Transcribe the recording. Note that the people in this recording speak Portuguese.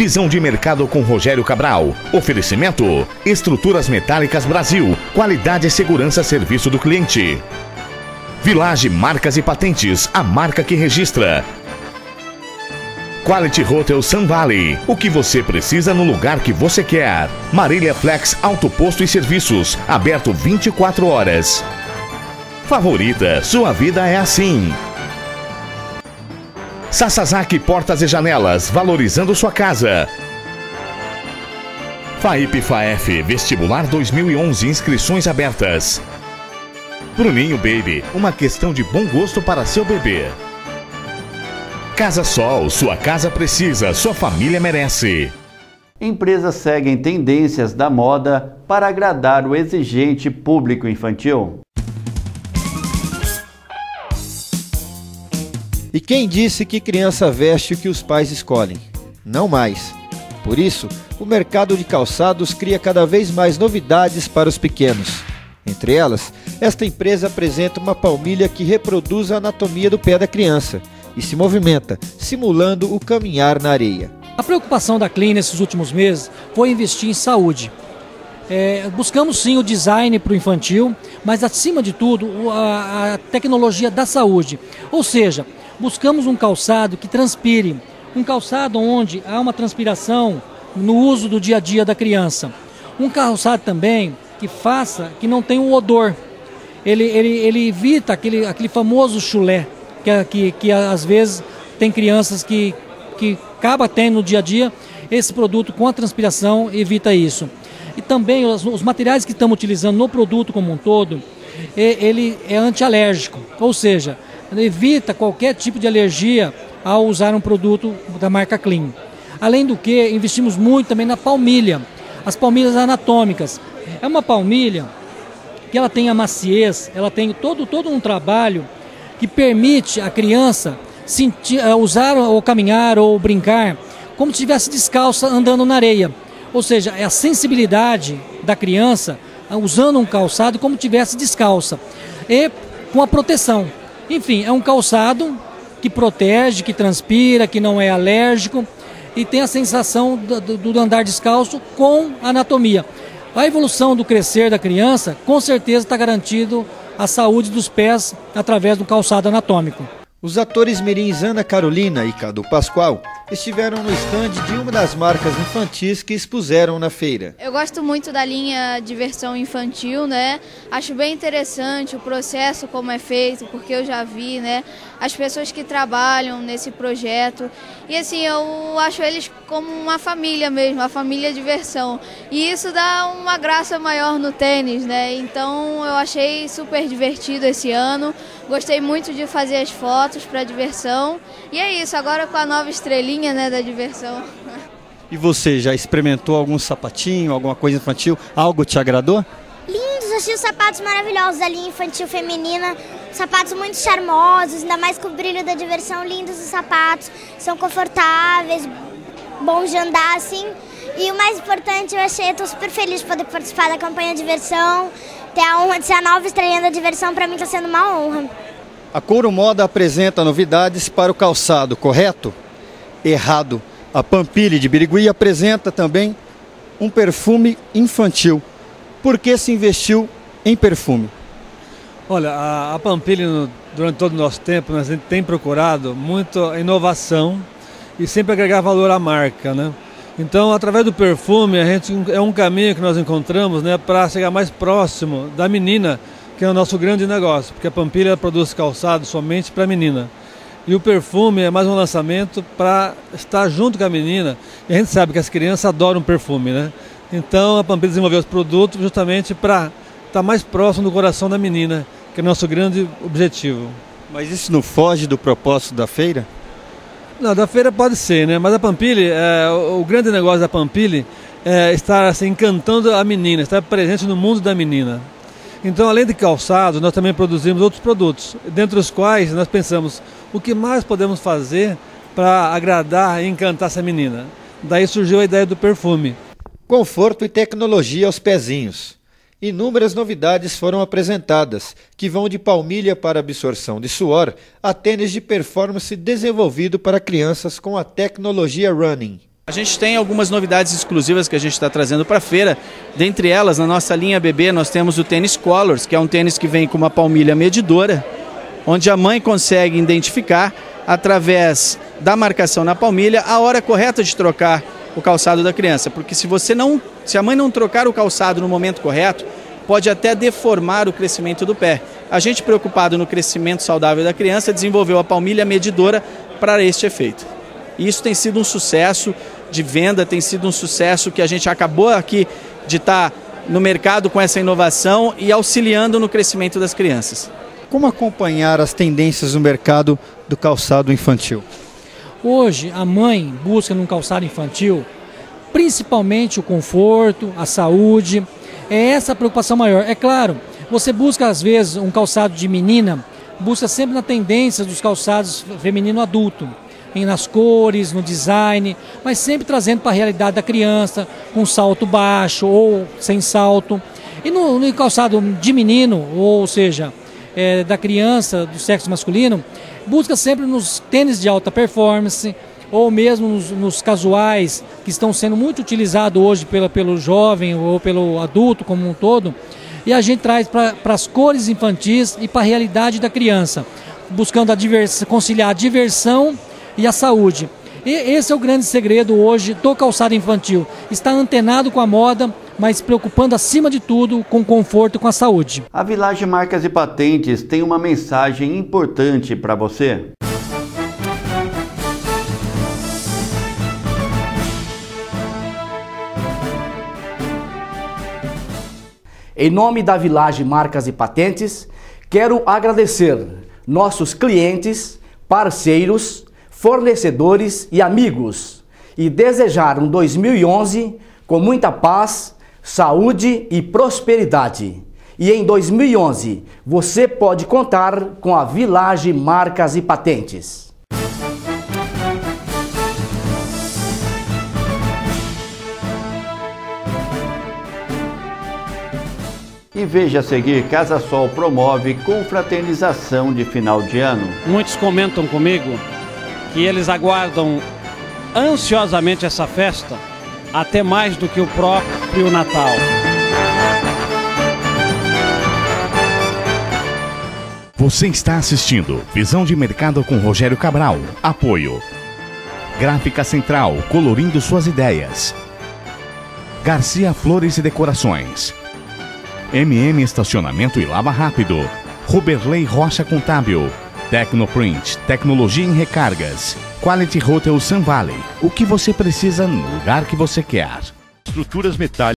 Visão de mercado com Rogério Cabral. Oferecimento: Estruturas Metálicas Brasil. Qualidade e segurança, serviço do cliente. Village Marcas e Patentes, a marca que registra. Quality Hotel Sun Valley, o que você precisa no lugar que você quer. Marília Flex Auto Posto e Serviços, aberto 24 horas. Favorita, sua vida é assim. Sasazaki Portas e Janelas, valorizando sua casa. FAIP-FAEF, Vestibular 2011, inscrições abertas. Bruninho Baby, uma questão de bom gosto para seu bebê. Casa Sol, sua casa precisa, sua família merece. Empresas seguem tendências da moda para agradar o exigente público infantil. E quem disse que criança veste o que os pais escolhem? Não mais. Por isso, o mercado de calçados cria cada vez mais novidades para os pequenos. Entre elas, esta empresa apresenta uma palmilha que reproduz a anatomia do pé da criança e se movimenta, simulando o caminhar na areia. A preocupação da Clean nesses últimos meses foi investir em saúde. Buscamos sim o design para o infantil, mas acima de tudo a tecnologia da saúde. Ou seja, buscamos um calçado que transpire, um calçado onde há uma transpiração no uso do dia a dia da criança. Um calçado também que não tenha um odor. Ele evita aquele famoso chulé, que às vezes tem crianças que acaba tendo no dia a dia. Esse produto com a transpiração evita isso. E também os materiais que estamos utilizando no produto como um todo, ele é antialérgico, ou seja, evita qualquer tipo de alergia ao usar um produto da marca Clean. Além do que, investimos muito também na palmilha, as palmilhas anatômicas. É uma palmilha que ela tem a maciez, ela tem todo um trabalho que permite a criança usar ou caminhar ou brincar como se estivesse descalça andando na areia. Ou seja, é a sensibilidade da criança usando um calçado como se estivesse descalça e com a proteção. Enfim, é um calçado que protege, que transpira, que não é alérgico e tem a sensação do andar descalço com anatomia. A evolução do crescer da criança, com certeza está garantido a saúde dos pés através do calçado anatômico. Os atores mirins Ana Carolina e Cadu Pascoal estiveram no estande de uma das marcas infantis que expuseram na feira. Eu gosto muito da linha de versão infantil, né? Acho bem interessante o processo como é feito, porque eu já vi, né, as pessoas que trabalham nesse projeto. E assim, eu acho eles como uma família mesmo, uma família de versão. E isso dá uma graça maior no tênis, né? Então eu achei super divertido esse ano. Gostei muito de fazer as fotos para diversão. E é isso, agora com a nova estrelinha, né, da diversão. E você já experimentou algum sapatinho, alguma coisa infantil? Algo te agradou? Lindos, achei os sapatos maravilhosos da linha infantil feminina. Sapatos muito charmosos, ainda mais com o brilho da diversão. Lindos os sapatos, são confortáveis, bons de andar assim. E o mais importante, eu estou super feliz de poder participar da campanha Diversão. Ter a honra de ser a nova estrelinha da diversão, para mim está sendo uma honra. A Couro Moda apresenta novidades para o calçado, correto? Errado. A Pampilha de Birigui apresenta também um perfume infantil. Por que se investiu em perfume? Olha, a Pampilha, durante todo o nosso tempo, a gente tem procurado muito inovação e sempre agregar valor à marca, né? Então, através do perfume, é um caminho que nós encontramos, né, para chegar mais próximo da menina, que é o nosso grande negócio, porque a Pampilha produz calçado somente para a menina. E o perfume é mais um lançamento para estar junto com a menina, e a gente sabe que as crianças adoram perfume, né? Então, a Pampilha desenvolveu os produtos justamente para estar mais próximo do coração da menina, que é o nosso grande objetivo. Mas isso não foge do propósito da feira? Não, da feira pode ser, né? Mas a Pampilha, o grande negócio da Pampilha é estar assim, encantando a menina, estar presente no mundo da menina. Então, além de calçados, nós também produzimos outros produtos, dentre os quais nós pensamos o que mais podemos fazer para agradar e encantar essa menina. Daí surgiu a ideia do perfume. Conforto e tecnologia aos pezinhos. Inúmeras novidades foram apresentadas, que vão de palmilha para absorção de suor a tênis de performance desenvolvido para crianças com a tecnologia Running. A gente tem algumas novidades exclusivas que a gente está trazendo para a feira. Dentre elas, na nossa linha bebê, nós temos o tênis Colors, que é um tênis que vem com uma palmilha medidora, onde a mãe consegue identificar, através da marcação na palmilha, a hora correta de trocar o calçado da criança. Porque se a mãe não trocar o calçado no momento correto, pode até deformar o crescimento do pé. A gente, preocupado no crescimento saudável da criança, desenvolveu a palmilha medidora para este efeito. E isso tem sido um sucesso de venda, tem sido um sucesso que a gente acabou aqui de estar no mercado com essa inovação e auxiliando no crescimento das crianças. Como acompanhar as tendências no mercado do calçado infantil? Hoje, a mãe busca num calçado infantil principalmente o conforto, a saúde. É essa a preocupação maior. É claro, você busca às vezes um calçado de menina, busca sempre na tendência dos calçados feminino adulto, nas cores, no design, mas sempre trazendo para a realidade da criança, com salto baixo ou sem salto. E no calçado de menino, ou seja, da criança do sexo masculino, busca sempre nos tênis de alta performance, ou mesmo nos casuais, que estão sendo muito utilizados hoje pelo jovem ou pelo adulto como um todo. E a gente traz para as cores infantis e para a realidade da criança, buscando conciliar a diversão e a saúde. E esse é o grande segredo hoje do calçado infantil. Está antenado com a moda, mas preocupando acima de tudo com o conforto e com a saúde. A Village Marcas e Patentes tem uma mensagem importante para você. Em nome da Village Marcas e Patentes, quero agradecer nossos clientes, parceiros, fornecedores e amigos e desejar um 2011 com muita paz, saúde e prosperidade. E em 2011 você pode contar com a Village Marcas e Patentes. E veja a seguir, Casa Sol promove confraternização de final de ano. Muitos comentam comigo que eles aguardam ansiosamente essa festa, até mais do que o próprio Natal. Você está assistindo Visão de Mercado com Rogério Cabral. Apoio Gráfica Central, colorindo suas ideias. Garcia Flores e Decorações. MM Estacionamento e Lava Rápido. Ruberley Rocha Contábil. Tecnoprint, tecnologia em recargas. Quality Hotel Sun Valley. O que você precisa no lugar que você quer. Estruturas metálicas.